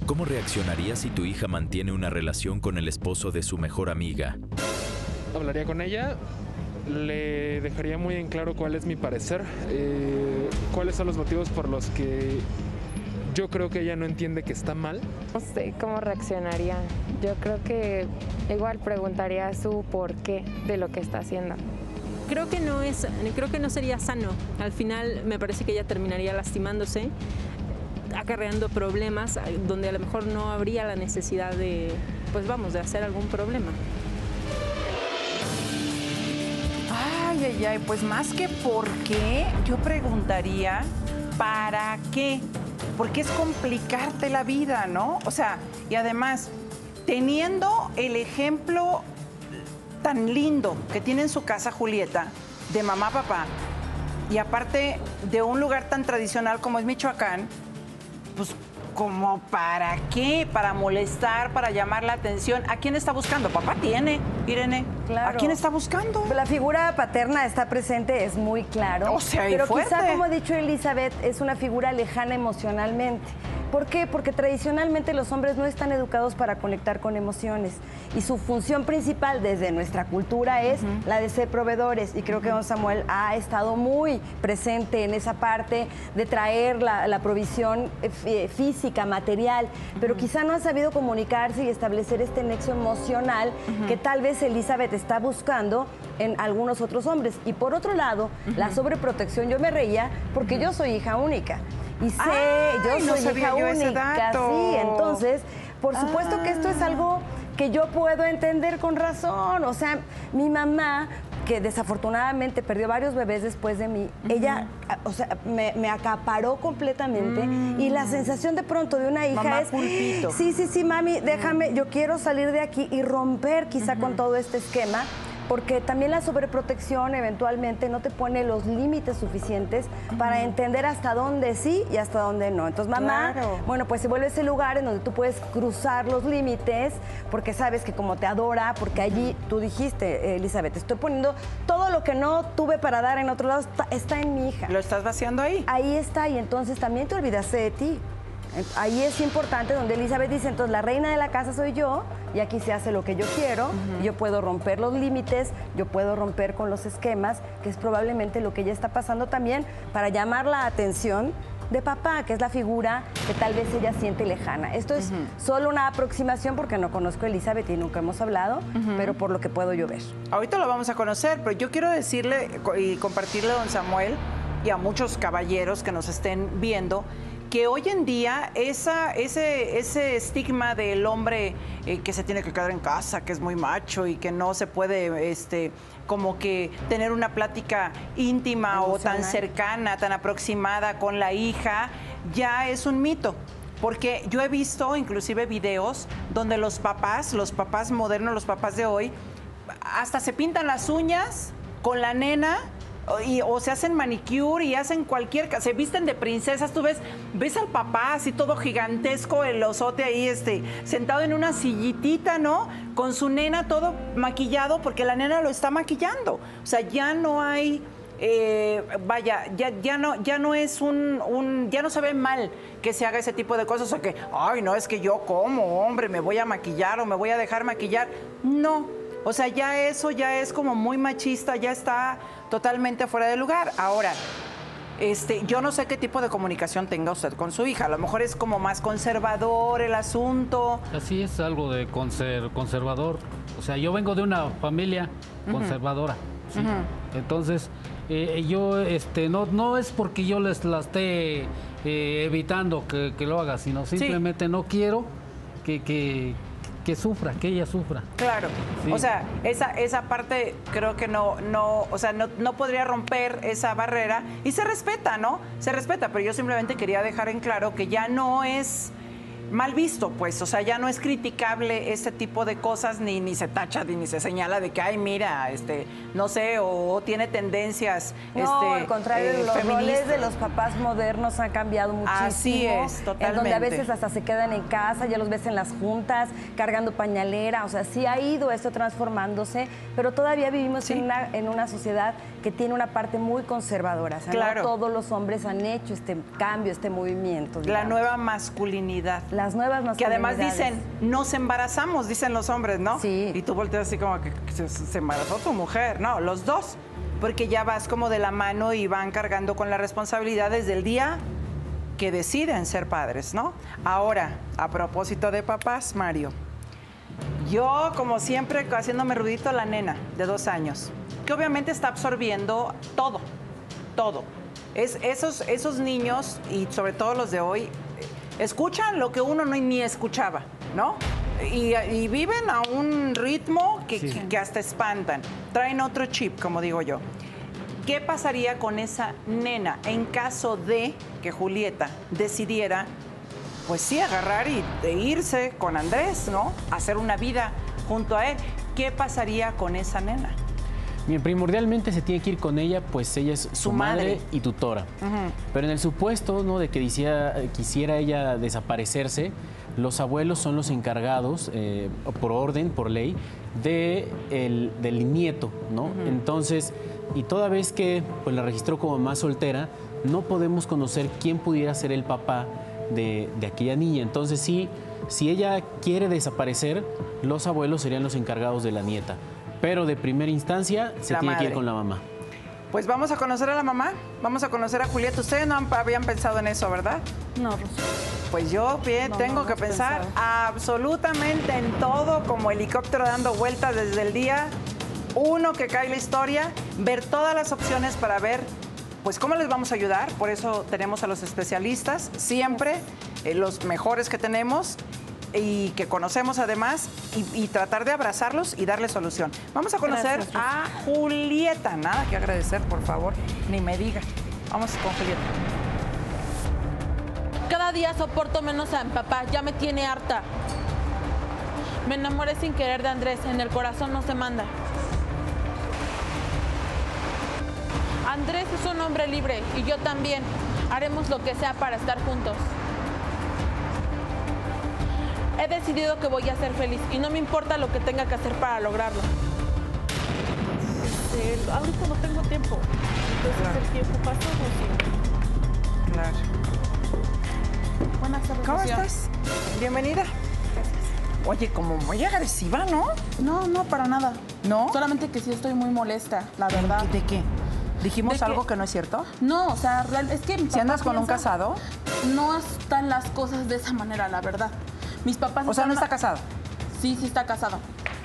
¿Cómo reaccionarías si tu hija mantiene una relación con el esposo de su mejor amiga? Hablaría con ella, le dejaría muy en claro cuál es mi parecer, cuáles son los motivos por los que yo creo que ella no entiende que está mal. No sé cómo reaccionaría. Yo creo que igual preguntaría su porqué de lo que está haciendo. Creo que no sería sano. Al final me parece que ella terminaría lastimándose, acarreando problemas donde a lo mejor no habría la necesidad de, de hacer algún problema. Ay, pues más que por qué, yo preguntaría ¿para qué? Porque es complicarte la vida, ¿no? O sea, y además, teniendo el ejemplo tan lindo que tiene en su casa Julieta, de mamá, papá, y aparte de un lugar tan tradicional como es Michoacán, pues, ¿como para qué? Para molestar, para llamar la atención. ¿A quién está buscando? Papá tiene, Irene. Claro. ¿A quién está buscando? La figura paterna está presente, es muy claro. O sea, y pero fuerte. quizá, como ha dicho Elizabeth, es una figura lejana emocionalmente. ¿Por qué? Porque tradicionalmente los hombres no están educados para conectar con emociones y su función principal desde nuestra cultura es la de ser proveedores, y creo que don Samuel ha estado muy presente en esa parte de traer la provisión física, material, pero quizá no ha sabido comunicarse y establecer este nexo emocional que tal vez Elizabeth está buscando en algunos otros hombres. Y por otro lado, la sobreprotección, yo me reía porque yo soy hija única. Y sé, yo soy hija única, sí, entonces, por supuesto que esto es algo que yo puedo entender con razón. O sea, mi mamá, que desafortunadamente perdió varios bebés después de mí, ella, o sea, me acaparó completamente y la sensación de pronto de una hija mamá es, pulpito. sí, mami, déjame, yo quiero salir de aquí y romper quizá con todo este esquema. Porque también la sobreprotección eventualmente no te pone los límites suficientes para entender hasta dónde sí y hasta dónde no. Entonces, mamá, bueno, pues se vuelve ese lugar en donde tú puedes cruzar los límites, porque sabes que como te adora, porque allí tú dijiste, Elizabeth, estoy poniendo todo lo que no tuve para dar en otro lado, está en mi hija. ¿Lo estás vaciando ahí? Ahí está, y entonces también te olvidaste de ti. Ahí es importante donde Elizabeth dice, entonces la reina de la casa soy yo y aquí se hace lo que yo quiero, yo puedo romper los límites, yo puedo romper con los esquemas, que es probablemente lo que ella está pasando también para llamar la atención de papá, que es la figura que tal vez ella siente lejana. Esto es solo una aproximación porque no conozco a Elizabeth y nunca hemos hablado, pero por lo que puedo yo ver. Ahorita lo vamos a conocer, pero yo quiero decirle y compartirle a don Samuel y a muchos caballeros que nos estén viendo que hoy en día ese estigma del hombre que se tiene que quedar en casa, que es muy macho y que no se puede como que tener una plática íntima emocional, o tan cercana, tan aproximada con la hija, ya es un mito. Porque yo he visto inclusive videos donde los papás modernos, los papás de hoy, hasta se pintan las uñas con la nena, o se hacen manicure y hacen se visten de princesas. Tú ves al papá así todo gigantesco, el osote ahí sentado en una sillitita, ¿no? Con su nena todo maquillado porque la nena lo está maquillando. O sea, ya no hay ya no es ya no se ve mal que se haga ese tipo de cosas, o que, ay, no, es que yo como hombre me voy a maquillar o me voy a dejar maquillar. No, o sea, ya eso ya es como muy machista, ya está totalmente fuera de lugar. Ahora, yo no sé qué tipo de comunicación tenga usted con su hija. A lo mejor es como más conservador el asunto. Así es, algo de conservador. O sea, yo vengo de una familia conservadora, ¿sí? Entonces, yo, no es porque yo la esté evitando que lo haga, sino simplemente no quiero que sufra, que ella sufra. Claro, sí. O sea, esa parte creo que no podría romper esa barrera y se respeta, ¿no? Se respeta, pero yo simplemente quería dejar en claro que ya no es mal visto, pues, o sea, ya no es criticable este tipo de cosas, ni se tacha, ni se señala de que, ay, mira, no sé, o tiene tendencias no, al contrario, los feministas. roles de los papás modernos han cambiado muchísimo. Así es, totalmente. En donde a veces hasta se quedan en casa, ya los ves en las juntas, cargando pañalera, o sea, sí ha ido esto transformándose, pero todavía vivimos en una sociedad que tiene una parte muy conservadora. O sea, claro. No todos los hombres han hecho este cambio, este movimiento. Digamos. La nueva masculinidad. las nuevas masculinidades. Que además dicen, nos embarazamos, dicen los hombres, ¿no? Sí. Y tú volteas así como que se embarazó tu mujer, no, los dos, porque ya vas como de la mano y van cargando con la responsabilidad desde el día que deciden ser padres, ¿no? Ahora, a propósito de papás, Mario, yo, como siempre, haciéndome rudito, la nena de 2 años, que obviamente está absorbiendo todo, todo. Esos niños, y sobre todo los de hoy, escuchan lo que uno ni escuchaba, ¿no? Y viven a un ritmo que hasta espantan. Traen otro chip, como digo yo. ¿Qué pasaría con esa nena en caso de que Julieta decidiera, pues sí, agarrar e irse con Andrés, ¿no? Hacer una vida junto a él. ¿Qué pasaría con esa nena? Bien, primordialmente se tiene que ir con ella, pues ella es su madre y tutora. Pero en el supuesto, ¿no?, de que quisiera ella desaparecerse, los abuelos son los encargados, por orden, por ley, del nieto, ¿no? Entonces, y toda vez que pues, la registró como mamá soltera, no podemos conocer quién pudiera ser el papá de aquella niña. Entonces, sí, si ella quiere desaparecer, los abuelos serían los encargados de la nieta. Pero de primera instancia se tiene que ir con la mamá. Pues vamos a conocer a la mamá, vamos a conocer a Julieta. Ustedes no habían pensado en eso, ¿verdad? No, Rosa. Pues yo tengo que pensar absolutamente en todo, como helicóptero dando vueltas desde el día 1 que cae la historia, ver todas las opciones para ver pues cómo les vamos a ayudar. Por eso tenemos a los especialistas, siempre los mejores que tenemos y que conocemos además, y tratar de abrazarlos y darles solución. Vamos a conocer a Julieta. Nada que agradecer, por favor, ni me diga. Vamos con Julieta. Cada día soporto menos a mi papá, ya me tiene harta. Me enamoré sin querer de Andrés, en el corazón no se manda. Andrés es un hombre libre y yo también. Haremos lo que sea para estar juntos. He decidido que voy a ser feliz y no me importa lo que tenga que hacer para lograrlo. Ahorita no tengo tiempo. Entonces el tiempo pasa, Rocío. Claro. Buenas tardes, ¿Cómo Rocío. estás? Bienvenida. Oye, como muy agresiva, ¿no? No, no, para nada. ¿No? Solamente que sí estoy muy molesta, la verdad. ¿De qué? ¿Dijimos ¿De algo qué? que no es cierto? No, o sea, es que mi ¿Si papá andas con un piensa- casado? No están las cosas de esa manera, la verdad. Mis papás... O sea, ¿no están- está casado? Sí, sí está casado.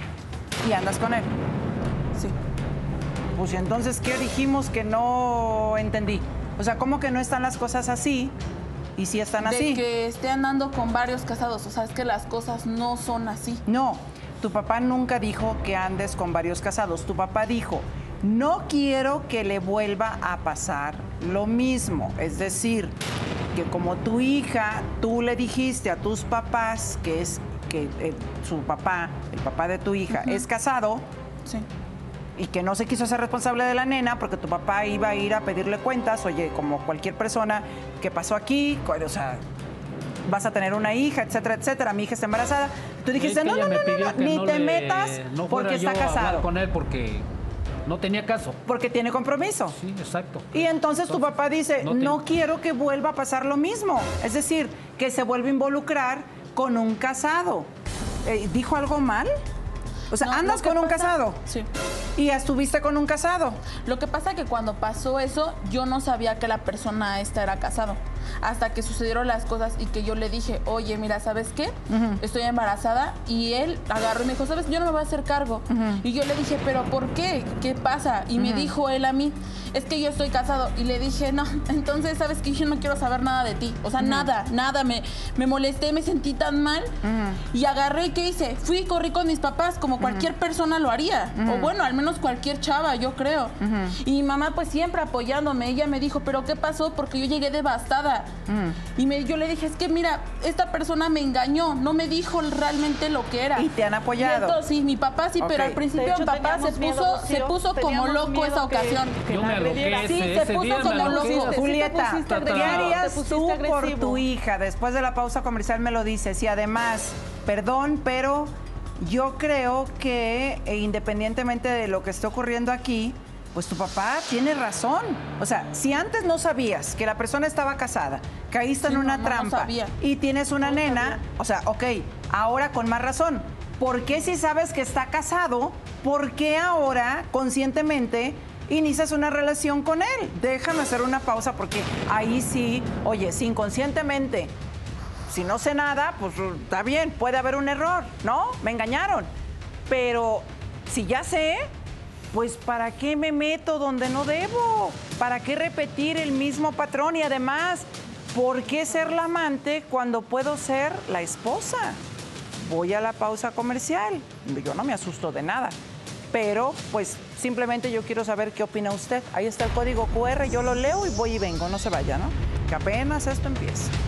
¿Y andas con él? Sí. Pues entonces, ¿qué dijimos que no entendí? O sea, ¿cómo que no están las cosas así? ¿Y si están De así? que esté andando con varios casados. O sea, es que las cosas no son así. No, tu papá nunca dijo que andes con varios casados. Tu papá dijo, no quiero que le vuelva a pasar lo mismo. Es decir, que como tu hija, tú le dijiste a tus papás que su papá, el papá de tu hija, es casado. Sí. Y que no se quiso hacer responsable de la nena porque tu papá iba a ir a pedirle cuentas, oye, como cualquier persona, ¿qué pasó aquí? O sea, vas a tener una hija, etcétera, etcétera. Mi hija está embarazada. Tú dijiste, Es que no, ella no, me no, pidió no, que ni no te le- metas no fuera porque está yo a hablar casado. con él porque no tenía caso. Porque tiene compromiso. Sí, exacto. Y entonces tu papá dice, no no te- quiero que vuelva a pasar lo mismo. Es decir, que se vuelva a involucrar con un casado. ¿Dijo algo mal? O sea, No, andas lo que con un pasa- casado. Sí. Y estuviste con un casado. Lo que pasa es que cuando pasó eso, yo no sabía que la persona esta era casado. Hasta que sucedieron las cosas y que yo le dije, oye, mira, ¿sabes qué? Estoy embarazada. Y él agarró y me dijo, ¿sabes? Yo no me voy a hacer cargo. Y yo le dije, ¿pero por qué? ¿Qué pasa? Y me dijo él a mí, es que yo estoy casado. Y le dije, no, entonces, ¿sabes qué? Yo no quiero saber nada de ti. O sea, nada. Me molesté, me sentí tan mal. Y agarré, ¿qué hice? Fui y corrí con mis papás, como cualquier persona lo haría. O bueno, al menos cualquier chava, yo creo. Y mi mamá, pues siempre apoyándome. Ella me dijo, ¿pero qué pasó? Porque yo llegué devastada. Y yo le dije, es que mira, esta persona me engañó, no me dijo realmente lo que era. Y te han apoyado. Y entonces, sí, mi papá sí, pero Ok. al principio De hecho, mi papá se teníamos miedo, puso Rocío, como teníamos loco miedo esa que- ocasión. Yo me aloqué Sí, se ese puso día, me como aloqué. loco. Julieta, pusiste ¿qué agresivo, harías te pusiste tú por agresivo. tu hija? Después de la pausa comercial me lo dices. Y además, perdón, pero yo creo que independientemente de lo que esté ocurriendo aquí, pues tu papá tiene razón. O sea, si antes no sabías que la persona estaba casada, caíste en una trampa y tienes una nena, o sea, ok, ahora con más razón. ¿Por qué si sabes que está casado, por qué ahora conscientemente inicias una relación con él? Déjame hacer una pausa porque ahí sí, oye, si inconscientemente, si no sé nada, pues está bien, puede haber un error, ¿no? Me engañaron. Pero si ya sé, pues ¿para qué me meto donde no debo? ¿Para qué repetir el mismo patrón? Y además, ¿por qué ser la amante cuando puedo ser la esposa? Voy a la pausa comercial. Yo no me asusto de nada. Pero, pues, simplemente yo quiero saber qué opina usted. Ahí está el código QR, yo lo leo y voy y vengo. No se vaya, ¿no? Que apenas esto empieza.